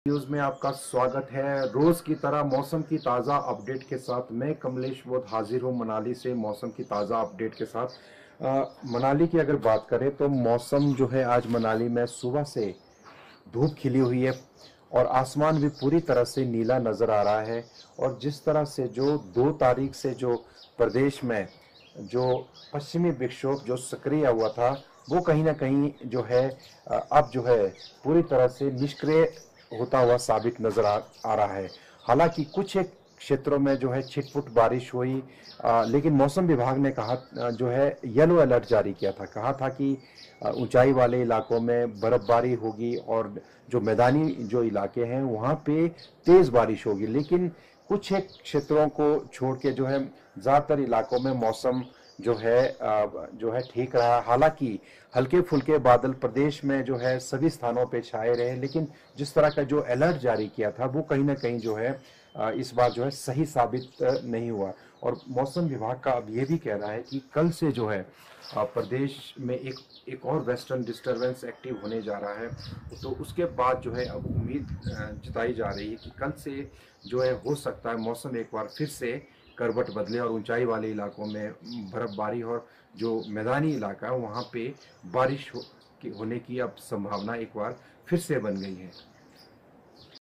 News में आपका स्वागत है। रोज की तरह मौसम की ताज़ा अपडेट के साथ मैं कमलेश बोध हाजिर हूँ मनाली से मौसम की ताज़ा अपडेट के साथ। मनाली की अगर बात करें तो मौसम जो है आज मनाली में सुबह से धूप खिली हुई है और आसमान भी पूरी तरह से नीला नज़र आ रहा है। और जिस तरह से जो 2 तारीख से जो प्रदेश में जो पश्चिमी विक्षोभ जो सक्रिय हुआ था वो कहीं ना कहीं जो है अब जो है पूरी तरह से निष्क्रिय होता हुआ साबित नजर आ रहा है। हालांकि कुछ एक क्षेत्रों में जो है छिटपुट बारिश हुई, लेकिन मौसम विभाग ने कहा जो है येलो अलर्ट जारी किया था, कहा था कि ऊंचाई वाले इलाकों में बर्फबारी होगी और जो मैदानी जो इलाके हैं वहाँ पे तेज बारिश होगी। लेकिन कुछ एक क्षेत्रों को छोड़ के जो है ज़्यादातर इलाकों में मौसम जो है ठीक रहा। हालांकि हल्के फुल्के बादल प्रदेश में जो है सभी स्थानों पे छाए रहे, लेकिन जिस तरह का जो अलर्ट जारी किया था वो कहीं ना कहीं जो है इस बार जो है सही साबित नहीं हुआ। और मौसम विभाग का अब ये भी कह रहा है कि कल से जो है प्रदेश में एक और वेस्टर्न डिस्टरबेंस एक्टिव होने जा रहा है। तो उसके बाद जो है अब उम्मीद जताई जा रही है कि कल से जो है हो सकता है मौसम एक बार फिर से करवट बदले और ऊंचाई वाले इलाकों में बर्फबारी और जो मैदानी इलाका है वहाँ पे बारिश होने की अब संभावना एक बार फिर से बन गई है।